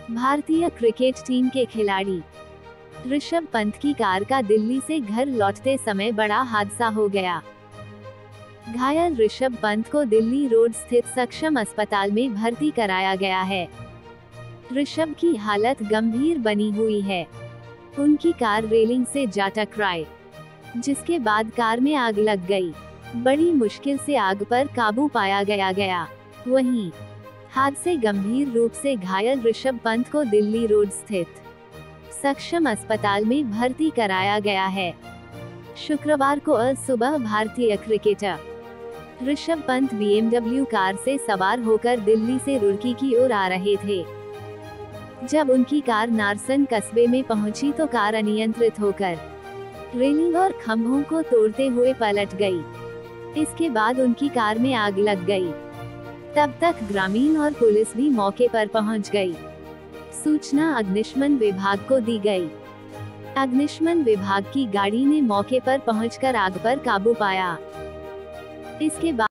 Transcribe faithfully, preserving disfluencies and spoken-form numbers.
भारतीय cricket team के खिलाड़ी ऋषभ पंत की कार का दिल्ली से घर लौटते समय बड़ा हादसा हो गया। घायल ऋषभ पंत को दिल्ली रोड स्थित सक्षम अस्पताल में भर्ती कराया गया है। ऋषभ की हालत गंभीर बनी हुई है। उनकी कार रेलिंग से जा टकराई, जिसके बाद कार में आग लग गई। बड़ी मुश्किल से आग पर काबू पाया गया गया। वहीं हादसे गंभीर रूप से घायल ऋषभ पंत को दिल्ली रोड स्थित सक्षम अस्पताल में भर्ती कराया गया है। शुक्रवार को आज सुबह भारतीय cricketer Rishabh Pant B M W car से सवार होकर दिल्ली से रुड़की की ओर आ रहे थे। जब उनकी कार नारसन कस्बे में पहुंची तो कार अनियंत्रित होकर रेलिंग और खंभों को तोड़ते हुए पलट गई। इसके बाद उनकी कार में आग लग गई। तब तक ग्रामीण और पुलिस भी मौके पर पहुंच गई। सूचना अग्निशमन विभाग को दी गई। अग्निशमन विभाग की गाड़ी ने मौके पर पहुंचकर आग पर काबू पाया। इसके बाद